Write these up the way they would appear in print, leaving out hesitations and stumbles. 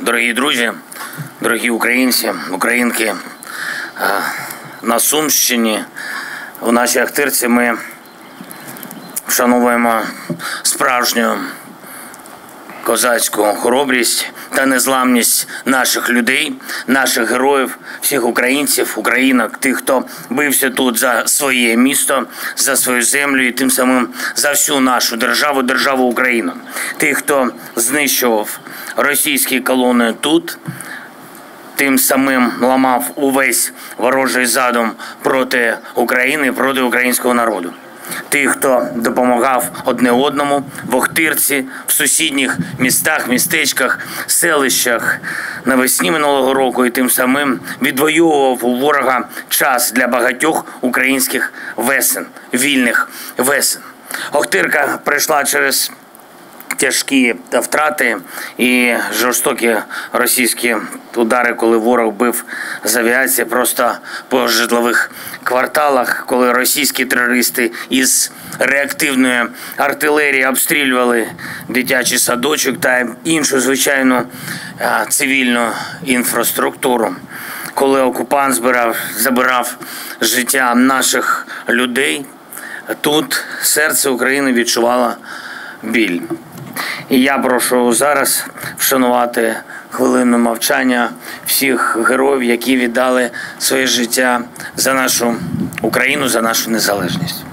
Дорогі друзі, дорогі українці, українки, на Сумщині, у нашій Ахтирці ми вшановуємо справжню козацьку хоробрість та незламність наших людей, наших героїв, всіх українців, українок, тих, хто бився тут за своє місто, за свою землю і тим самим за всю нашу державу, державу Україну. Тих, хто знищував російські колони тут, тим самим ламав увесь ворожий задум проти України, проти українського народу. Тих, хто допомагав одне одному в Охтирці, в сусідніх містах, містечках, селищах навесні минулого року і тим самим відвоював у ворога час для багатьох українських весен, вільних весен. Охтирка пройшла через тяжкі втрати і жорстокі російські удари, коли ворог бив з авіації просто по житлових кварталах, коли російські терористи із реактивної артилерії обстрілювали дитячий садочок та іншу звичайну цивільну інфраструктуру, коли окупант забирав життя наших людей, тут серце України відчувало біль. І я прошу зараз вшанувати хвилину мовчання всіх героїв, які віддали своє життя за нашу Україну, за нашу незалежність.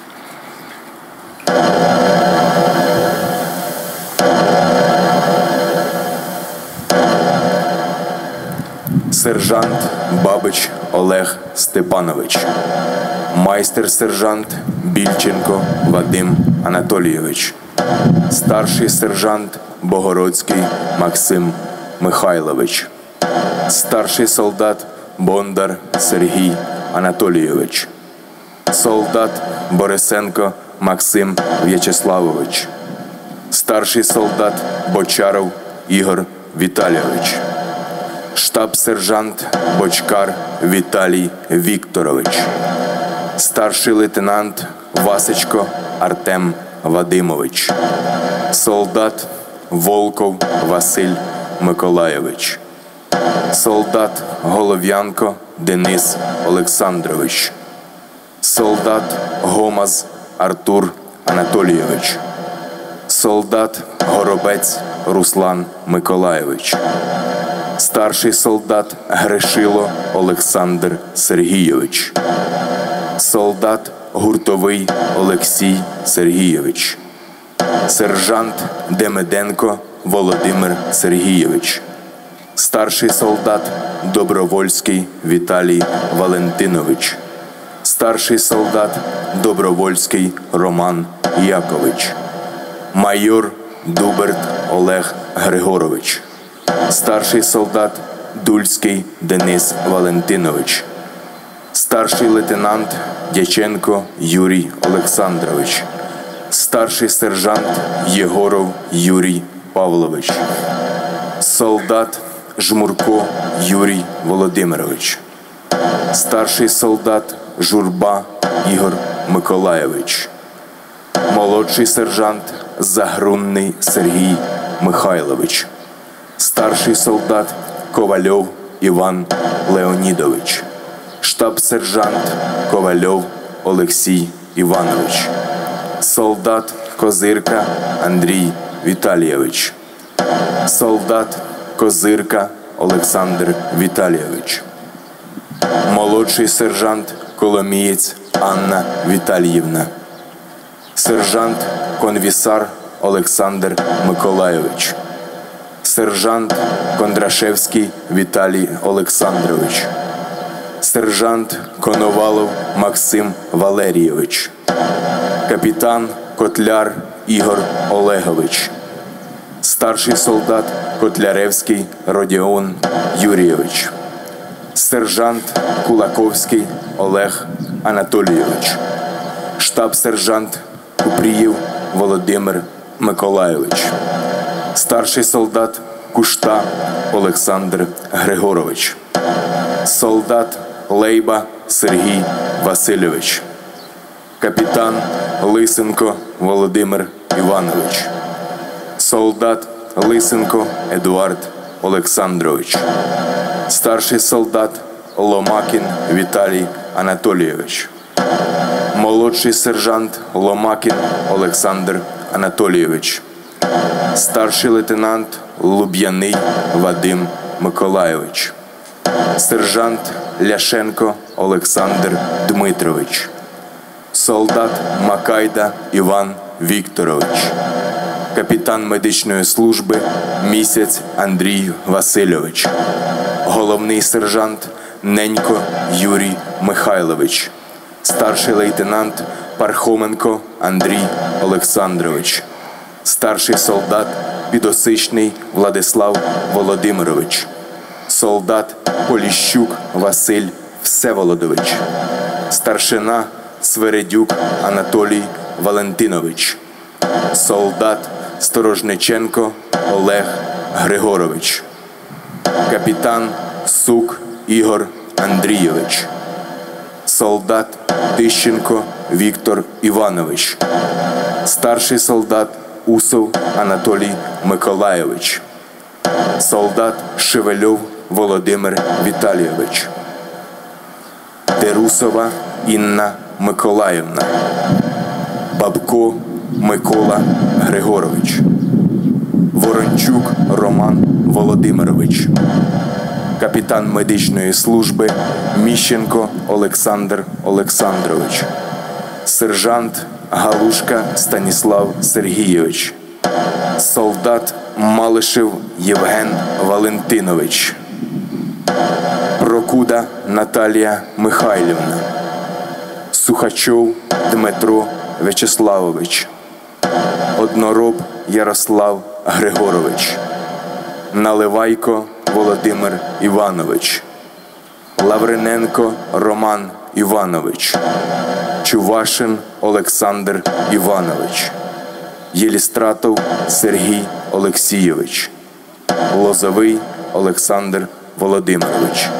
Сержант Бабич Олег Степанович. Майстер-сержант Більченко Вадим Анатолійович. Старший сержант Богородський Максим Михайлович. Старший солдат Бондар Сергій Анатолійович. Солдат Борисенко Максим В'ячеславович. Старший солдат Бочаров Ігор Віталійович. Штаб-сержант Бочкар Віталій Вікторович. Старший лейтенант Васечко Артем Вадимович. Солдат Волков Василь Миколайович. Солдат Голов'янко Денис Олександрович. Солдат Гомаз Артур Анатолійович. Солдат Горобець Руслан Миколайович. Старший солдат Гришило Олександр Сергійович. Солдат Гуртовий Олексій Сергійович. Сержант Демиденко Володимир Сергійович. Старший солдат Добровольський Віталій Валентинович. Старший солдат Добровольський Роман Якович. Майор Дуберт Олег Григорович. Старший солдат Дульський Денис Валентинович. Старший лейтенант Дяченко Юрій Олександрович. Старший сержант Єгоров Юрій Павлович. Солдат Жмурко Юрій Володимирович. Старший солдат Журба Ігор Миколайович. Молодший сержант Загрунний Сергій Михайлович. Старший солдат Ковальов Іван Леонідович. Штаб-сержант Ковальов Олексій Іванович. Солдат Козирка Андрій Віталійович. Солдат Козирка Олександр Віталійович. Молодший сержант Коломієць Анна Віталіївна. Сержант Конвісар Олександр Миколайович. Сержант Кондрашевський Віталій Олександрович. Сержант Коновалов Максим Валерійович. Капітан Котляр Ігор Олегович. Старший солдат Котляревський Родіон Юрійович. Сержант Кулаковський Олег Анатолійович. Штаб-сержант Купрієв Володимир Миколайович. Старший солдат Кушта Олександр Григорович. Солдат Лейба Сергій Васильович. Капітан Лисенко Володимир Іванович. Солдат Лисенко Едуард Олександрович. Старший солдат Ломакін Віталій Анатолійович. Молодший сержант Ломакін Олександр Анатолійович. Старший лейтенант Луб'яний Вадим Миколайович. Сержант Ляшенко Олександр Дмитрович. Солдат Макайда Іван Вікторович. Капітан медичної служби Місяць Андрій Васильович. Головний сержант Ненько Юрій Михайлович. Старший лейтенант Пархоменко Андрій Олександрович. Старший солдат Підосичний Владислав Володимирович. Солдат Поліщук Василь Всеволодович. Старшина Свередюк Анатолій Валентинович. Солдат Сторожниченко Олег Григорович. Капітан Сук Ігор Андрійович. Солдат Тищенко Віктор Іванович. Старший солдат Усов Анатолій Миколайович. Солдат Шевельов Володимир Віталійович. Терусова Інна Миколаївна. Бабко Микола Григорович. Ворончук Роман Володимирович. Капітан медичної служби Міщенко Олександр Олександрович. Сержант Галушка Станіслав Сергійович. Солдат Малишев Євген Валентинович. Прокуда Наталія Михайлівна. Сухачов Дмитро В'ячеславович. Однороб Ярослав Григорович. Наливайко Володимир Іванович. Лавриненко Роман Іванович. Чувашин Олександр Іванович. Єлістратов Сергій Олексійович. Лозовий Олександр Володимирович.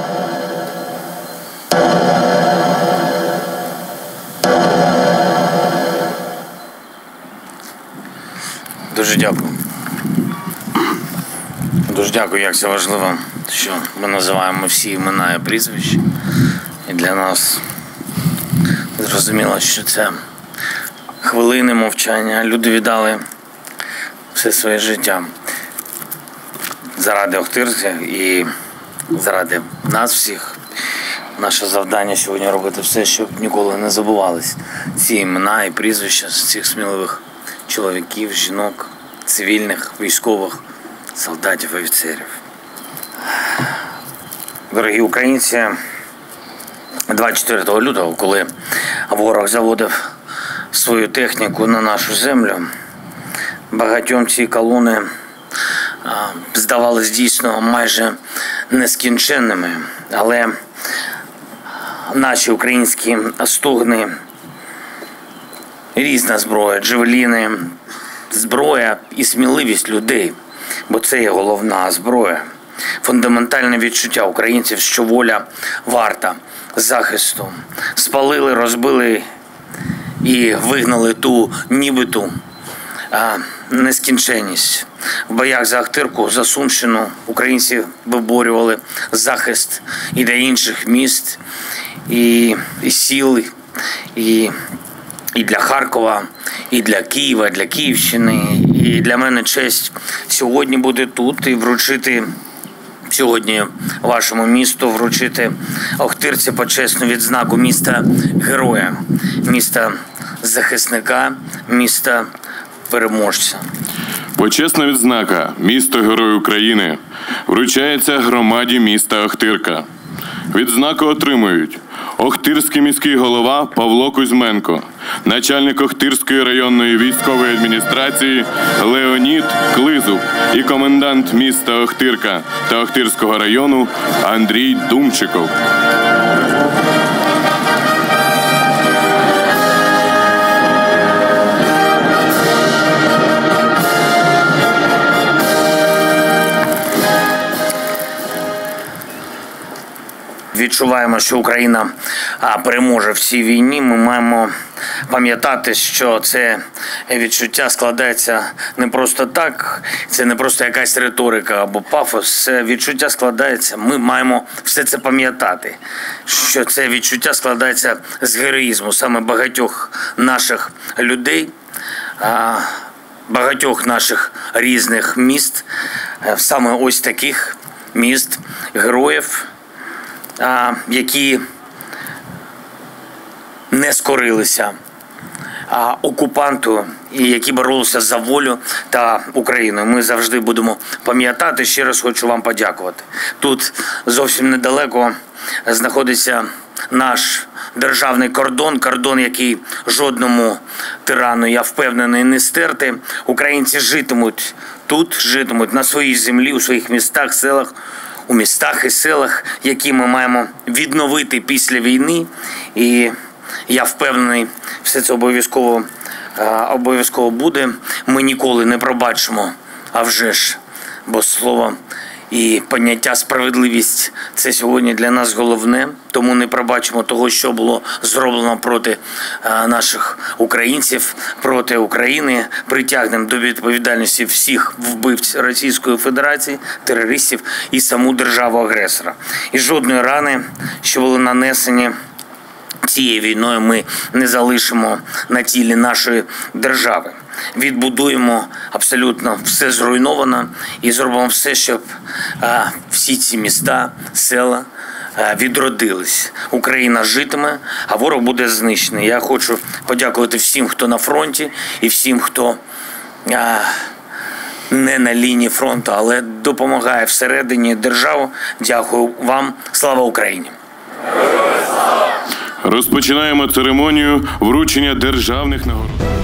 Дуже дякую. Дуже дякую, як це важливо, що ми називаємо всі імена і прізвища. І для нас зрозуміло, що це хвилини мовчання. Люди віддали все своє життя заради Охтирки і заради нас всіх. Наше завдання сьогодні робити все, щоб ніколи не забувались ці імена і прізвища з цих сміливих чоловіків, жінок, цивільних, військових, солдатів, офіцерів. Дорогі українці, 24 лютого, коли ворог заводив свою техніку на нашу землю, багатьом ці колони здавались дійсно майже нескінченними, але наші українські стогни, різна зброя, джавеліни, зброя і сміливість людей, бо це є головна зброя, фундаментальне відчуття українців, що воля варта захисту. Спалили, розбили і вигнали ту нібиту нескінченність. В боях за Охтирку, за Сумщину українці виборювали захист і для інших міст, і сіл, і для Харкова, і для Києва, для Київщини. І для мене честь сьогодні бути тут і вручити сьогодні вашому місту, вручити Охтирці почесну відзнаку міста героя, міста захисника, міста переможця. Почесна відзнака «Місто Герой України» вручається громаді міста Охтирка. Відзнаку отримують Охтирський міський голова Павло Кузьменко, начальник Охтирської районної військової адміністрації Леонід Клизуб і комендант міста Охтирка та Охтирського району Андрій Думчиков. Відчуваємо, що Україна переможе в цій війні. Ми маємо пам'ятати, що це відчуття складається не просто так, це не просто якась риторика або пафос, це відчуття складається, ми маємо все це пам'ятати, що це відчуття складається з героїзму саме багатьох наших людей, багатьох наших різних міст, саме ось таких міст, героїв, які не скорилися окупанту і які боролися за волю та Україну. Ми завжди будемо пам'ятати. Ще раз хочу вам подякувати. Тут зовсім недалеко знаходиться наш державний кордон, який жодному тирану, я впевнений, не стерти. Українці житимуть тут, житимуть на своїй землі, у своїх містах, селах, у містах і селах, які ми маємо відновити після війни. І я впевнений, все це обов'язково буде. Ми ніколи не пробачимо, а вже ж, бо слово і поняття справедливість – це сьогодні для нас головне. Тому не пробачимо того, що було зроблено проти наших українців, проти України. Притягнемо до відповідальності всіх вбивць Російської Федерації, терористів і саму державу-агресора. І жодної рани, що були нанесені цією війною, ми не залишимо на тілі нашої держави. Відбудуємо абсолютно все зруйновано і зробимо все, щоб всі ці міста, села відродились. Україна житиме, а ворог буде знищений. Я хочу подякувати всім, хто на фронті, і всім, хто не на лінії фронту, але допомагає всередині держави. Дякую вам. Слава Україні! Розпочинаємо церемонію вручення державних нагород.